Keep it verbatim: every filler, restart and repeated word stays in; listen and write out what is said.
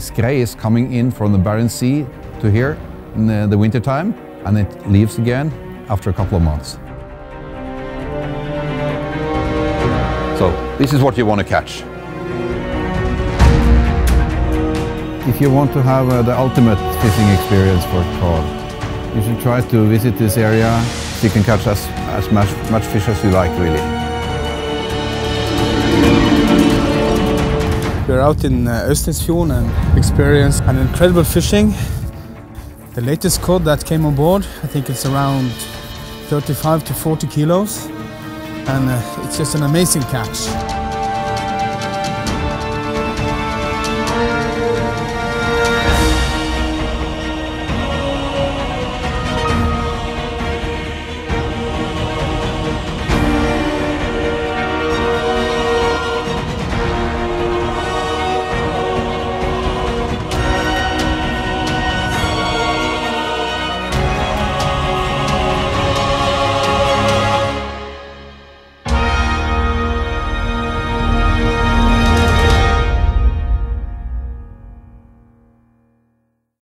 skrei is coming in from the Barents Sea to here in the, the wintertime, and it leaves again after a couple of months. So this is what you want to catch. If you want to have uh, the ultimate fishing experience for cod, you should try to visit this area so you can catch as, as much, much fish as you like, really. We're out in uh, Nusfjord and experienced an incredible fishing. The latest cod that came on board, I think it's around thirty-five to forty kilos, and uh, it's just an amazing catch.